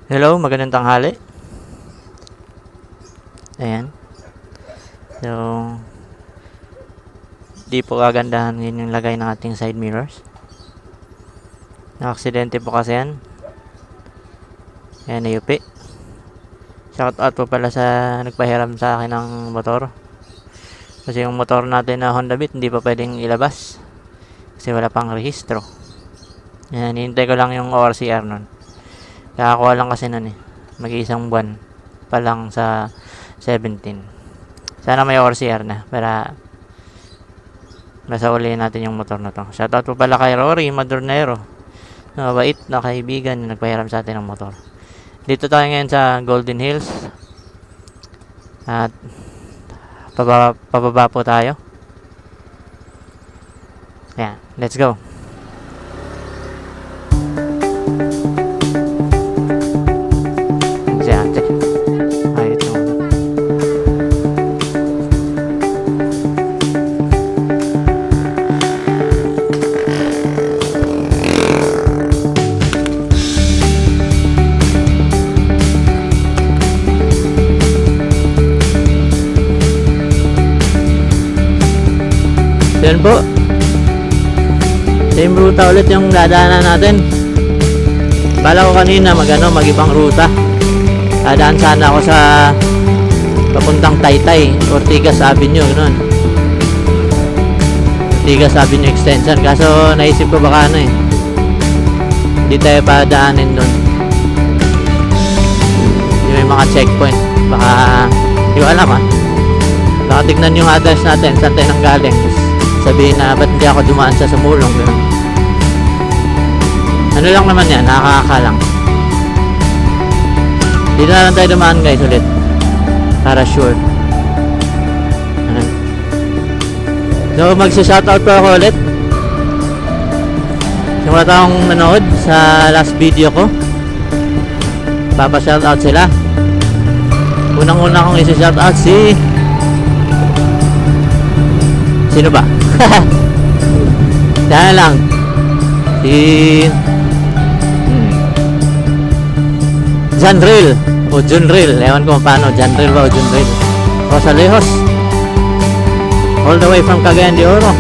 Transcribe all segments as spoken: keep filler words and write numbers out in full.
Hello, magandang tanghali. Ayan. So, di po kagandahan yun yung lagay ng ating side mirrors. Na-aksidente po kasi yan. Ayan, nayupi. Shout out po pala sa nagpahiram sa akin ng motor. Kasi yung motor natin na Honda Beat hindi pa pwedeng ilabas. Kasi wala pang rehistro. Ayan, hintay ko lang yung O R C R nun. Kakakuha lang kasi nun eh. Mag-iisang buwan pa lang sa seventeen. Sana may O R C R na para masauli natin yung motor na to. Shoutout po pala kay Rory Madurnero. Mabait na kaibigan na nagpahiram sa atin ng motor. Dito tayo ngayon sa Golden Hills. At pababa, pababa po tayo. Ayan, let's go. Yan po. Same ruta ulit yung dadaanan natin. Bala ko kanina mag ano, mag ibang ruta. Dadaan sana ako sa papuntang Taytay, Ortigas Avenue, ganoon. Ortigas Avenue Extension. Kaso naisip ko baka ano eh, hindi tayo padaanin doon. Yung may mga checkpoint. Baka, hindi ko alam ah. Baka tignan yung address natin, saan tayo nang galing. Sabihin na ba't hindi ako dumaan sa sumulong, gano'n. Ano lang naman yan, nakakaka lang. Dito na lang tayo dumaan guys ulit para sure. Ayan. So magsa-shoutout po ako ulit sa mga taong nanood sa last video ko. Papa-shoutout sila. Unang-una kong isa-shoutout si sino ba? Dahil lang si hmm. Janril o Junril, ewan ko paano, Janril ba o Junril. Rosalejos, all the way from Cagayan de Oro.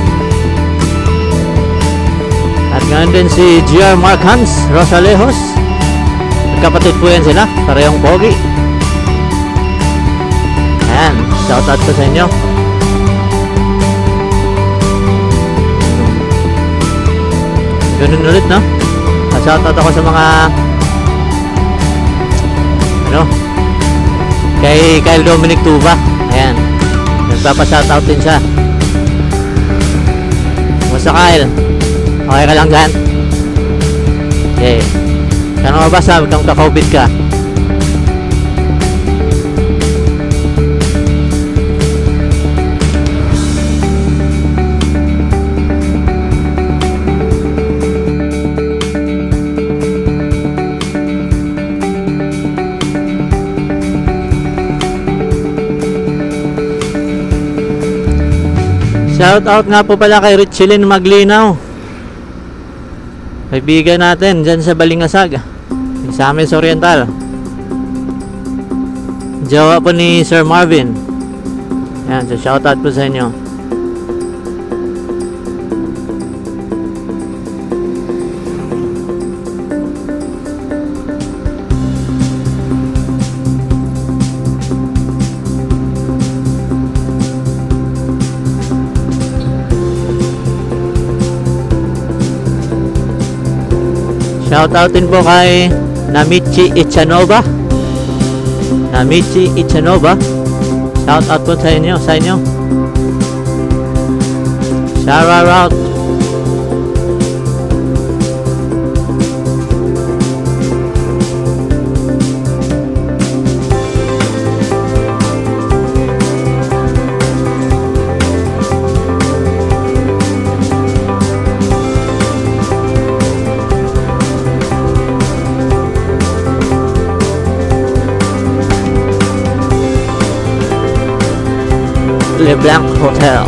At ngayon din si G R Markhans Rosalejos. Magkapatid po yan sila, parehong pogi. Ayan, shoutout ko sa inyo. Ganun ulit, no? Shoutout ako sa mga ano, kay Kyle Dominic Tuba. Ayan, nagpapa-shoutout din siya. Musta Kyle? Okay ka lang dyan? Okay. Sana mabasa, huwag kang ka-COVID ka. Shout out nga po pala kay Richelyn Maglinaw, kaibigan natin dyan sa Balingasag, sa Ames Oriental. Jowa po ni Sir Marvin. Yan, so shout out po sa inyo. Shoutout din po kay Namichi Ichanova. Namichi Ichanova. Shoutout po sa inyo, sa inyo. Shout out. LeBlanc Hotel.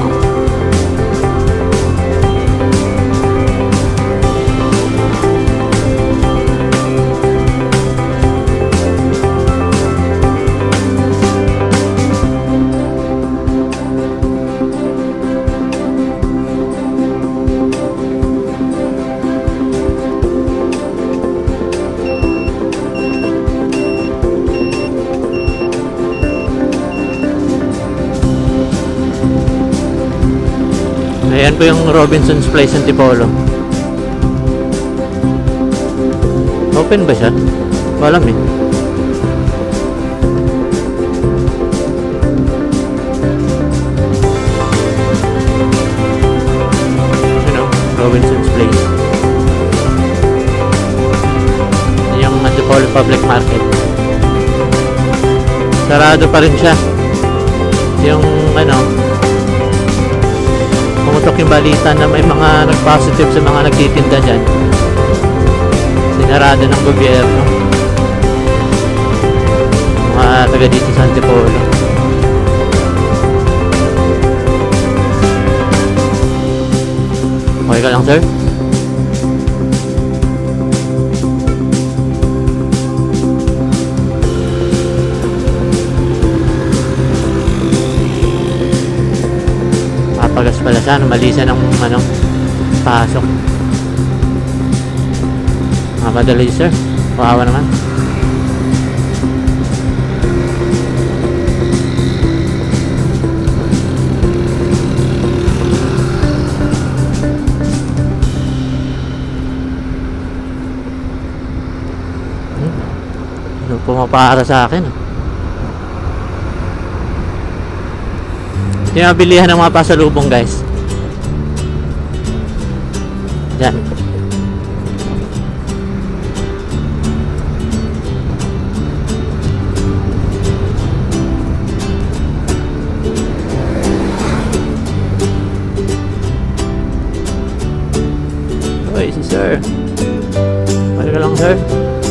Tinitingnan ko yung Robinson's Place ng Tipolo. Open ba siya? Wala eh. You know, Robinson's Place. Yung Antipolo Public Market. Sarado pa rin siya. Yung ano, pumutok yung balita na may mga nag-positive sa mga nagtitinda dyan. Sinarado ng gobyerno. Mga taga dito sa Antipolo. Okay ka lang, sir? Papagas pala siya, mali siya ng ano, pasok. Madali sir, kawawa naman. Ano pumapara sa akin? Yung mabilihan ng mga pasalubong guys. Diyan. Oy, si sir. Pwede ka lang, sir.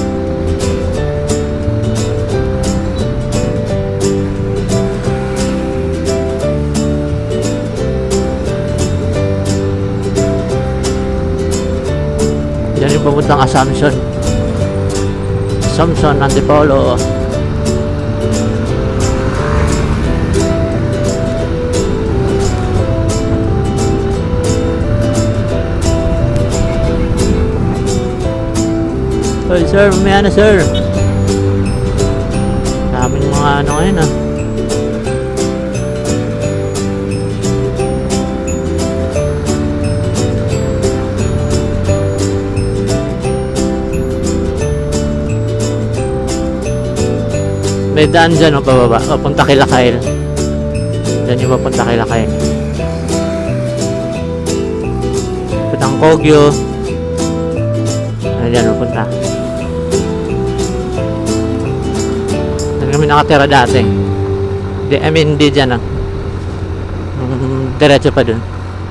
Diyan yung papuntang Assumption. Assumption, Antipolo. Oy sir, mamaya na sir. Daming mga ano ngayon ah. May daan dyan o pababa, papunta kay Lakail. Dyan yung papunta kay Lakail. Putang Kogyo. Dyan papunta. Dyan kami nakatira dati. Di, I mean, di dyan ah. Diretso pa dun.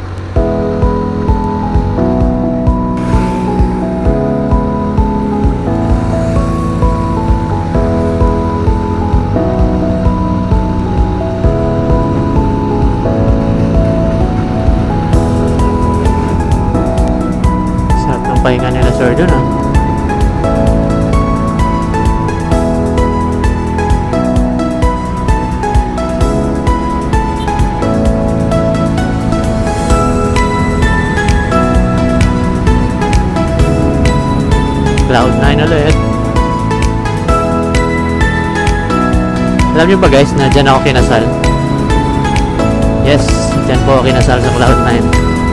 Pahinga nila sir dun ah. Cloud nine ulit. Alam nyo ba guys na dyan ako kinasal? Yes, dyan po ako kinasal sa Cloud nine.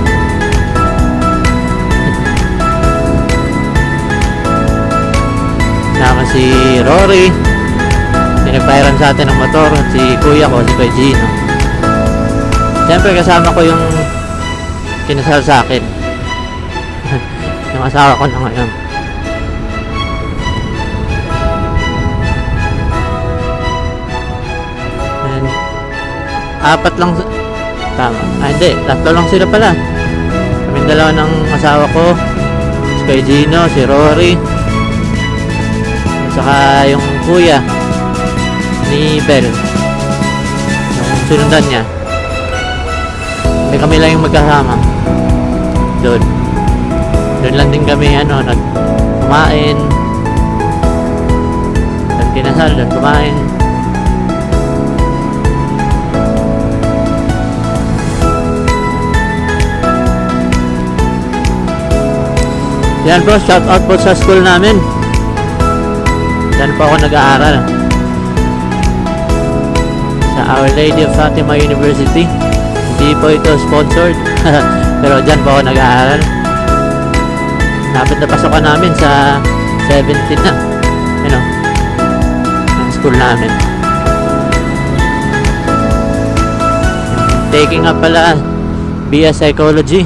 Sama si Rory, pinagpahiran sa atin ng motor, si kuya ko, si Kuya Gino. Siyempre kasama ko yung kinasal sa akin. Yung asawa ko na ngayon. And, apat lang, tama, ah hindi, tatlo lang sila pala. Kaming dalawa ng asawa ko, si Kuya Gino, si Rory, saka yung kuya ni Bel, yung sunundan niya. May kami lang yung magkasama doon. Doon lang din kami ano, nag kumain, doon kinasal, doon kumain. Yan bro, shout out po sa school namin. Diyan po ako nag-aaral sa Our Lady of Fatima University. Hindi po ito sponsored. Pero dyan po ako nag-aaral. Napit na pasokan namin sa seventeen na. You know, ang school namin. Taking up pala B S Psychology.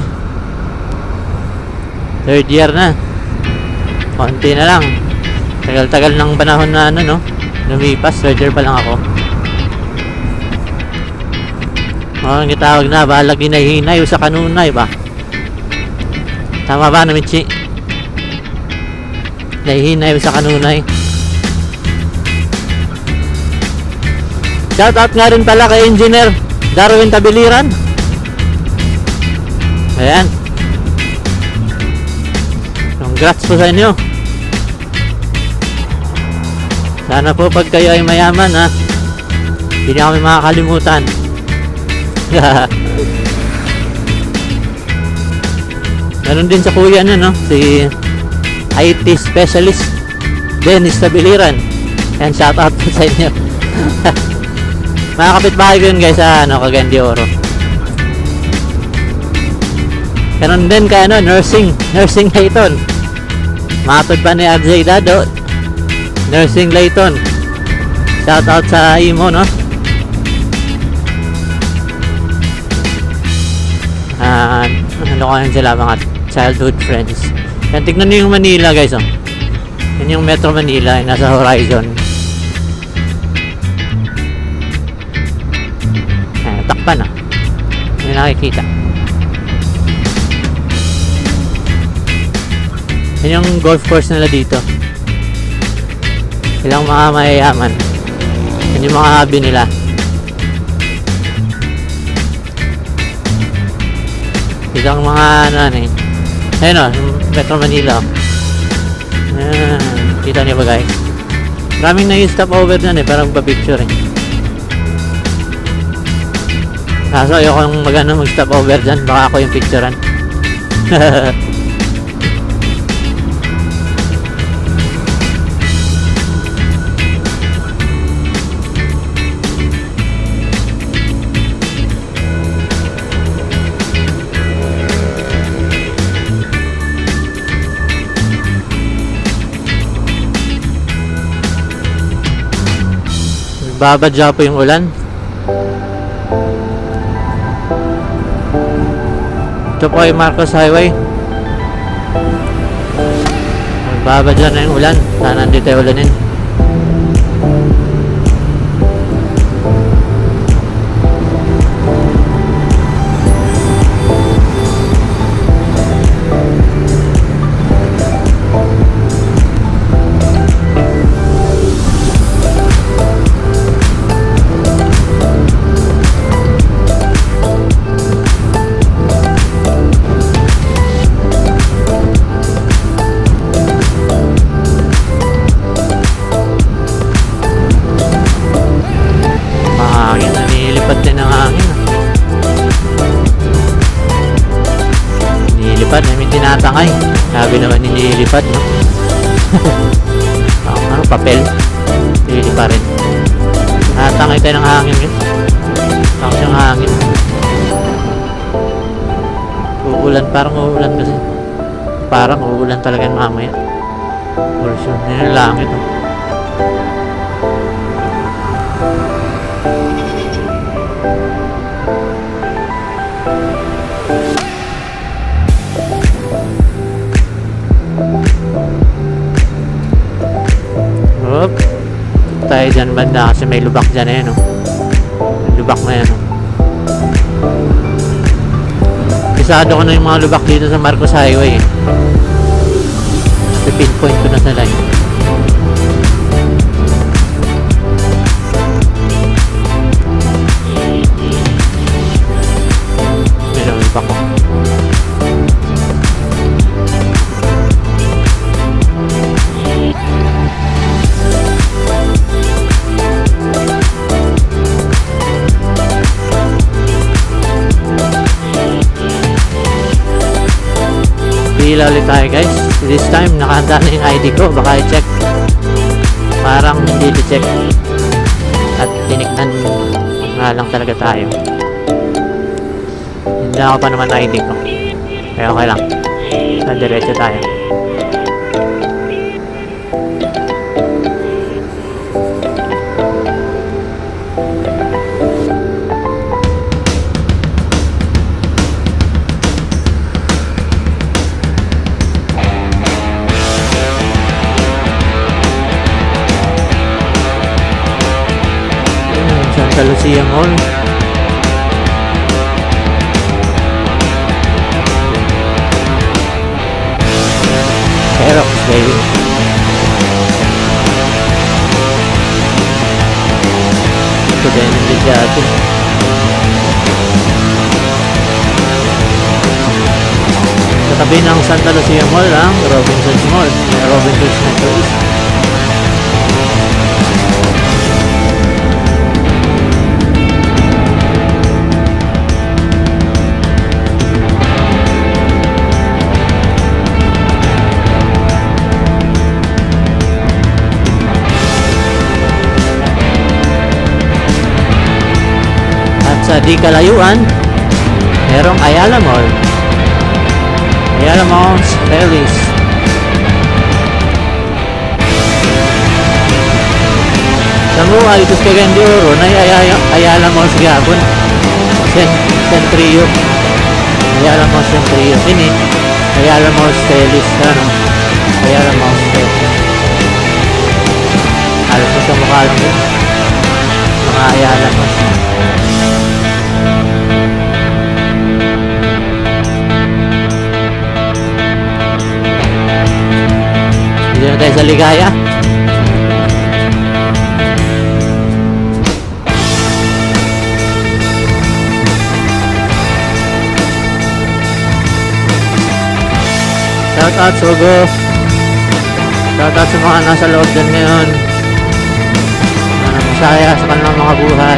Third year na. Konti na lang. Tagal-tagal ng panahon na ano, no? Lumipas. Third year pa lang ako. Oh, ang gitawag na, balag hinay-hinay o sa kanunay ba? Tama ba, Namichi? Nahihinay o sa kanunay. Shout out nga rin pala kay Engineer Darwin Tabiliran. Ayan. Congrats po sa inyo. Sana po pag kayo ay mayaman, ha, hindi na kami makakalimutan. Meron din sa kuya na, no, si I T specialist Dennis Tabiliran. And shout out po sa inyo. Mga kapitbahay ko yun, guys, sa ano, Cagayan de Oro. Meron din ka, ano, nursing nursing Layton. Matod pa ni R J Dado, nursing Layton. Shout out sa imo, no. Uh, ano ko yun sila, mga childhood friends. Yan, tignan nyo yung Manila, guys, oh. Yan yung Metro Manila, yung nasa horizon. Ayan, takpan, ah. Hindi nakikita. Yan yung golf course nila dito. Ilang mga mayayaman. Yan yung mga hobby nila. Isang mga ano eh. Ayun o, Metro Manila. Ayan, kita niyo ba, guys? Maraming nag-stop over na eh, parang pa-picture eh. Kaso ayoko nung mag, ano, mag-stop over dyan, baka ako yung picturean. Babadya po yung ulan. Ito po ay Marcos Highway. Babadya na yung ulan. Sana hindi tayo ulanin. Namin tinatangay. Sabi naman nililipad, no? Oh, ano, papel. Nililipad rin. Natangay tayo ng hangin, guys. Tapos yung hangin. Uulan, parang uulan kasi. Parang uulan talaga mamaya. For sure. Yan yung langit, oh. Oop. Tayo dyan banda kasi may lubak dyan eh, no? May lubak na yan, no? Pisado ko na yung mga lubak dito sa Marcos Highway, eh. Pinpoint ko na sa line. May lubak ko. Pila ulit tayo, guys. This time nakahanda na yung I D ko, baka i-check. Parang hindi i-check at tiniknan nga lang talaga tayo. Hindi ako pa naman I D ko. Kaya okay lang. So, diretso tayo. Santa Lucia Mall. Aerox, baby. Ito din ang bidyate. Sa tabi ng Santa Lucia Mall ang Robinson's Mall, Robinson's Metro East. Sa di kalayuan, merong Ayala Mall, Ayala Malls, Feliz. Sa mga dito sa Cagayan de Oro na Ayala, Ayala Malls gabon, Sen Centrio, Ayala Malls Centrio, ini Ayala Malls Feliz, ano? Ayala Malls Feliz. Alam mo sa mukha lang yun, mga Ayala Malls. Dito na tayo sa Ligaya. Shout out Sogo. Shout out sa mga nasa loob din ngayon. Masaya sa kanilang mga buhay.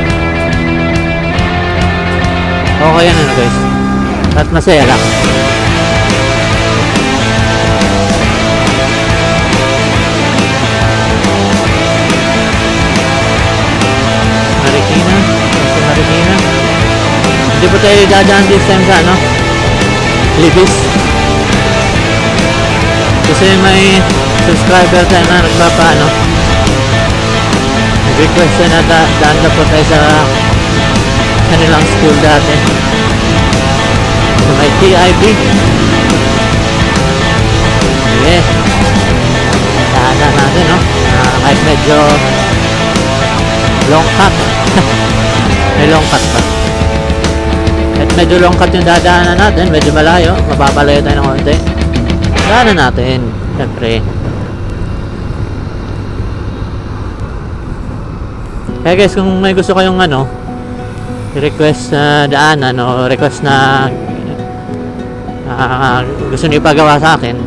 Okay yan ano guys. At masaya lang. Marikina. Sa Marikina. Hindi po tayo dadaan this time sa ano? Libis. Kasi may subscriber tayo na nagpapaano. Request na da daan na po tayo sa kanilang school dati. So may T I B. Yes. Daanan natin no. Uh, kahit medyo long cut. May long cut pa. Kahit medyo long cut yung dadaanan natin, medyo malayo, mapapalayo tayo ng konti. Daanan natin, syempre. Kaya guys, kung may gusto kayong ano, request na uh, daanan o request na uh, gusto niyo ipagawa sa akin,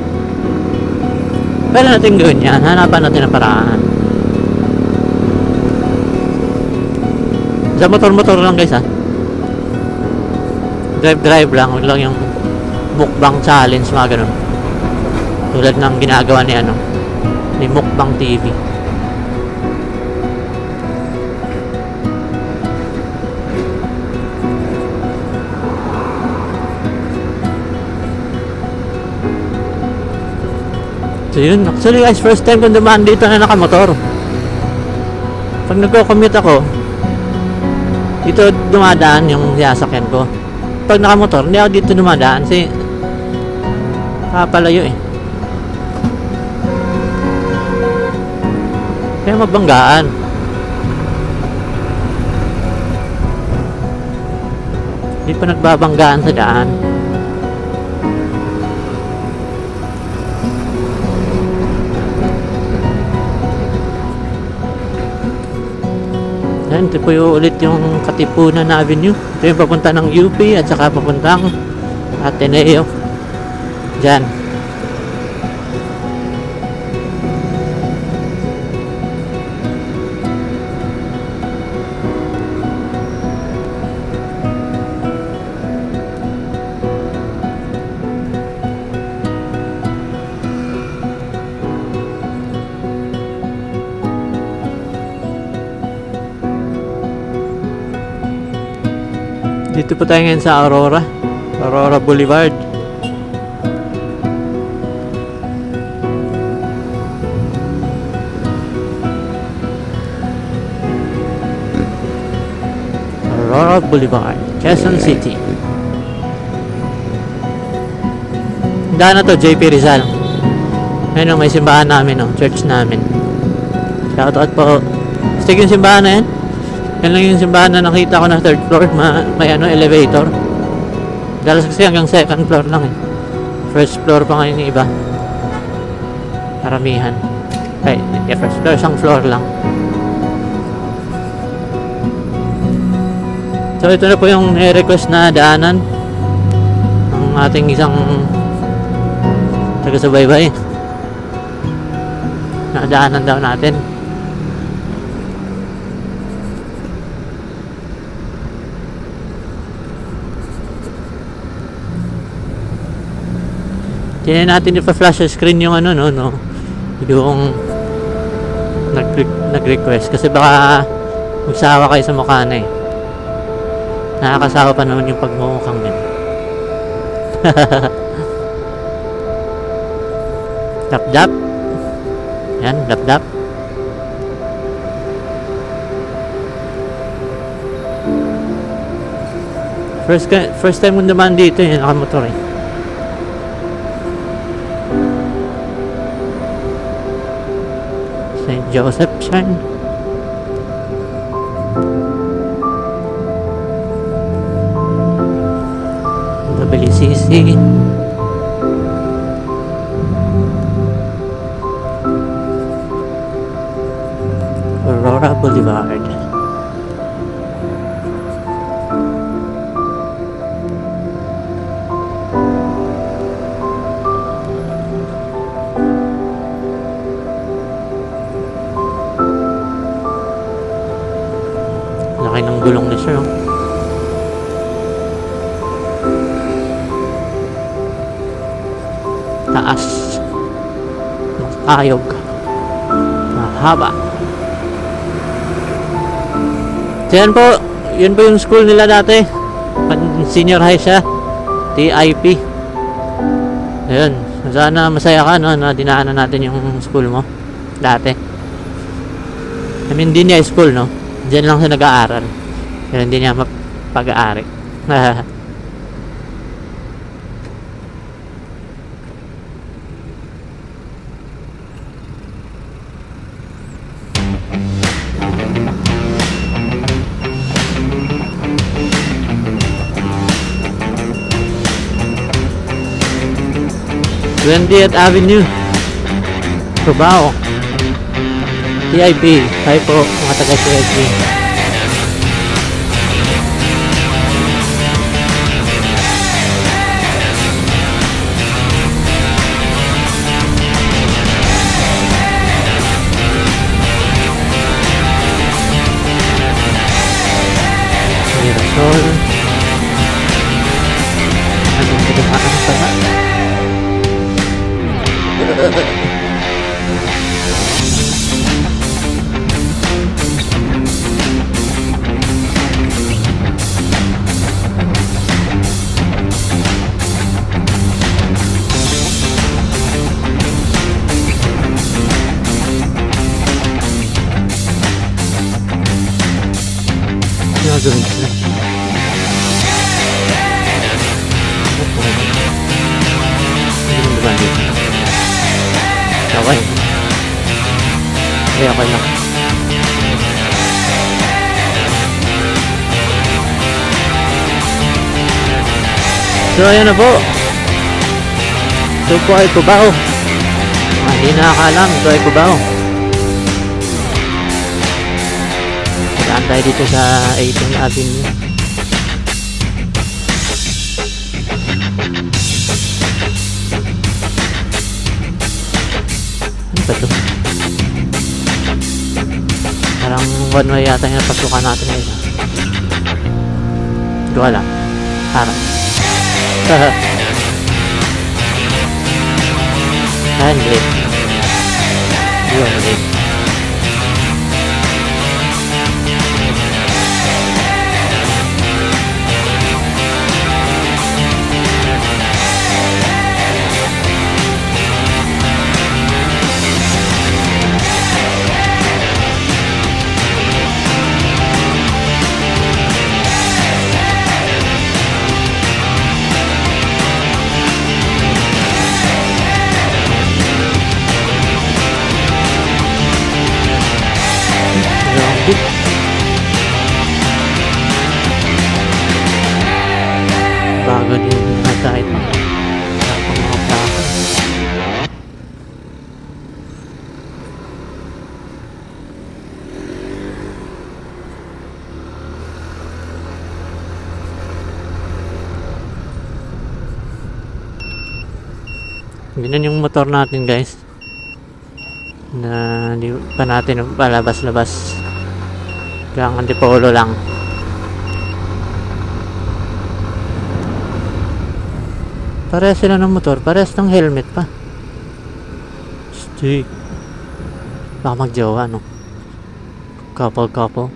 pwede natin gawin yan. Hanapan natin ang paraan. Sa motor-motor lang guys ha. Drive-drive lang, huwag lang yung mukbang challenge, mga ganun. Tulad ng ginagawa ni ano, ni Mukbang T V. So yun, actually guys, first time kong dumaan dito na nakamotor. Pag nagko-commute ako, dito dumadaan yung sasakyan ko. Pag nakamotor, hindi ako dito dumadaan kasi kapalayo eh. Kaya mabanggaan. Hindi pa nagbabanggaan sa daan. Yan, ito po yung ulit yung Katipunan Avenue. Ito yung papunta ng U P at saka papuntang Ateneo. Diyan. Dito po tayo ngayon sa Aurora. Aurora Boulevard. Aurora Boulevard, Quezon City. Daan na to, J P Rizal. Ayun, may simbahan namin, no? Church namin. Shoutout po. Stick yung simbahan na yan. Yan lang yung simbahan na nakita ko na third floor. Ma may ano, elevator. Dalas kasi hanggang second floor lang eh. First floor pa ngayon yung iba. Karamihan. Ay, yeah, first floor, isang floor lang. So ito na po yung request na daanan ng ating isang taga-subaybay. Nadaanan daw natin. Hindi natin ipa-flash sa screen yung ano, no, no, yung nag-request kasi baka magsawa kayo sa mukha na eh. Nakakasawa pa naman yung pagmumukhang yun. Dap-dap. Yan, dap-dap. First, first time kong dumaan dito yun, nakamotor eh. Saint Joseph Shrine. W C C. Aurora Boulevard. Laki ng gulong ni sir, oh. Taas. Ayog. Mahaba. So yan po, yun po yung school nila dati. Senior high siya. T I P. Ayun. Sana masaya ka, no, na dinaanan natin yung school mo dati. I mean, hindi niya school, no? Diyan lang siya nag-aaral. Pero hindi niya mapag-aari. twentieth Avenue, Cubao. T I P. Hi po, mga taga-T I P. Mirasol. Anong pinagkaan pa na? Gagawin sila. Hindi mo diba dito? Okay. Okay, okay lang. So, ayan na po. Ito po ay Cubao. Ah, hindi nakakalam. Ito ay Cubao. Saan tayo dito sa eighteenth Avenue. Ano ba ito? Parang one way yata yung napasukan natin ngayon. Hindi ko alam. Parang. Saan late? Yun, late. Ganyan yung motor natin guys. Na di pa natin palabas-labas. Hanggang antipolo lang. Parehas sila ng motor. Parehas ng helmet pa. Stick. Baka magjowa, no? Couple, couple.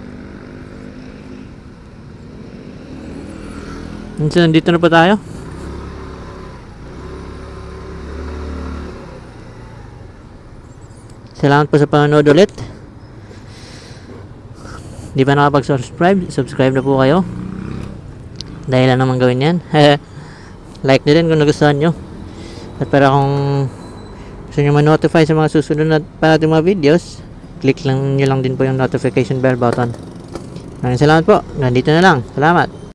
So, nandito na pa tayo. Salamat po sa panonood ulit. Di ba nakapag-subscribe? Subscribe na po kayo. Dahil lang naman gawin yan. Like nyo din kung nagustuhan nyo. At para kung gusto nyo ma-notify sa mga susunod na pa natin mga videos, click lang nyo lang din po yung notification bell button. Maraming salamat po. Nandito na lang. Salamat.